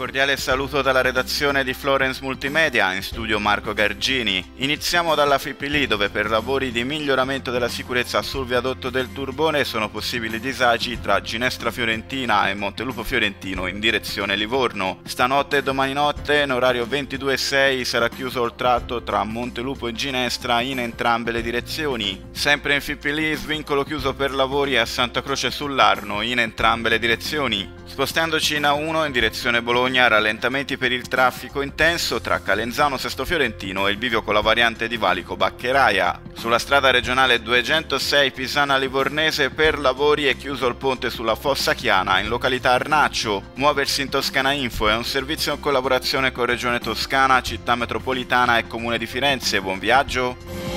cordiale saluto dalla redazione di Florence Multimedia, in studio Marco Gargini. Iniziamo dalla FIPLI, dove per lavori di miglioramento della sicurezza sul viadotto del Turbone sono possibili disagi tra Ginestra Fiorentina e Montelupo Fiorentino in direzione Livorno. Stanotte e domani notte, in orario 22:06, sarà chiuso il tratto tra Montelupo e Ginestra in entrambe le direzioni. Sempre in FIPLI, svincolo chiuso per lavori a Santa Croce sull'Arno in entrambe le direzioni. Spostandoci in A1 in direzione Bologna, rallentamenti per il traffico intenso tra Calenzano Sesto Fiorentino e il bivio con la variante di Valico Baccheraia. Sulla strada regionale 206 Pisana Livornese per lavori è chiuso il ponte sulla Fossa Chiana in località Arnaccio. Muoversi in Toscana Info è un servizio in collaborazione con Regione Toscana, Città Metropolitana e Comune di Firenze. Buon viaggio!